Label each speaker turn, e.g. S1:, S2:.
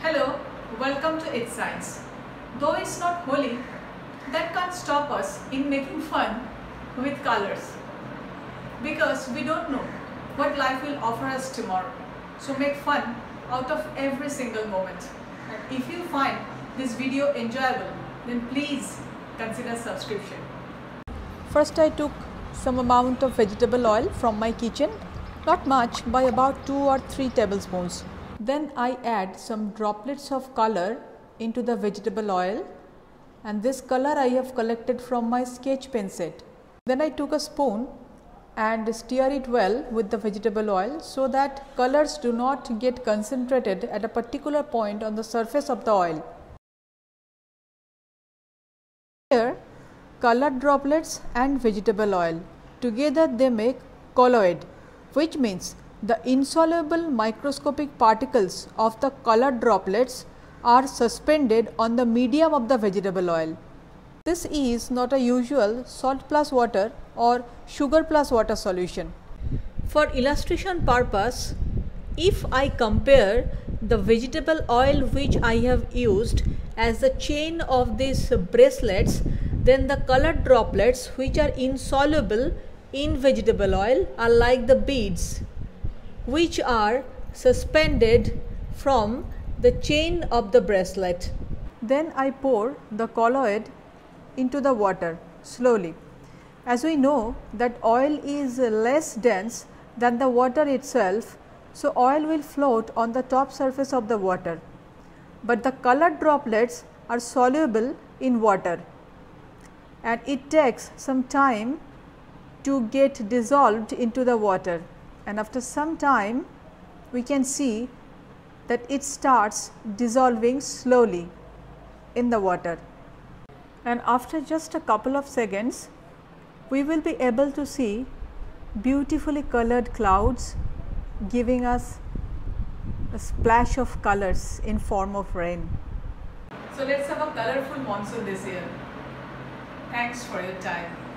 S1: Hello, welcome to It's Science. Though it's not holy, that can't stop us in making fun with colors. Because we don't know what life will offer us tomorrow. So make fun out of every single moment. And if you find this video enjoyable, then please consider subscription.
S2: First I took some amount of vegetable oil from my kitchen, not much, by about 2 or 3 tablespoons. Then I add some droplets of color into the vegetable oil, and this color I have collected from my sketch pen set. Then I took a spoon and stir it well with the vegetable oil so that colors do not get concentrated at a particular point on the surface of the oil. Here, colored droplets and vegetable oil together they make colloid, which means the insoluble microscopic particles of the colored droplets are suspended on the medium of the vegetable oil. This is not a usual salt plus water or sugar plus water solution. For illustration purpose, if I compare the vegetable oil which I have used as the chain of these bracelets, then the colored droplets which are insoluble in vegetable oil are like the beads which are suspended from the chain of the bracelet. Then I pour the colloid into the water slowly. As we know that oil is less dense than the water itself, so oil will float on the top surface of the water, but the colored droplets are soluble in water and it takes some time to get dissolved into the water, and after some time we can see that it starts dissolving slowly in the water, and after just a couple of seconds we will be able to see beautifully colored clouds giving us a splash of colors in form of rain.
S1: So let's have a colorful monsoon this year. Thanks for your time.